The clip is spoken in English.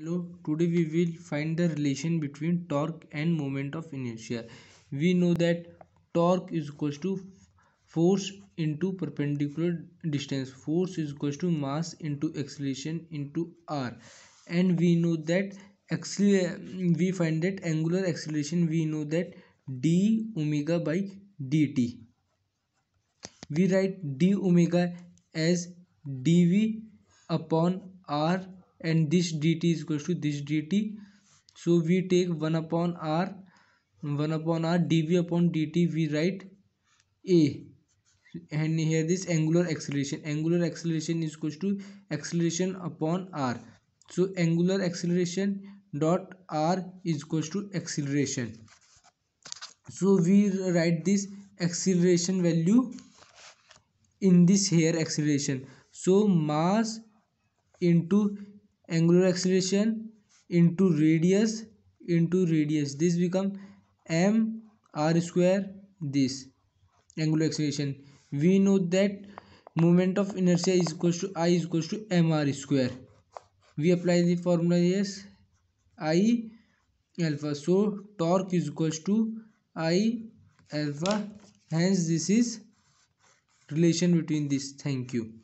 Hello, today we will find the relation between torque and moment of inertia. We know that torque is equals to force into perpendicular distance. Force is equals to mass into acceleration into r. And we know that we find that angular acceleration, we know that d omega by dt. We write d omega as dv upon r, and this dt is equals to this dt. So we take 1 upon r dv upon dt, we write a, and here this angular acceleration is equals to acceleration upon r. So angular acceleration dot r is equals to acceleration. So we write this acceleration value in this here acceleration. So mass into angular acceleration into radius, this become m r square. This angular acceleration, we know that moment of inertia is equals to I is equals to mr square. We apply the formula as I alpha, so torque is equals to I alpha. Hence this is relation between this. Thank you.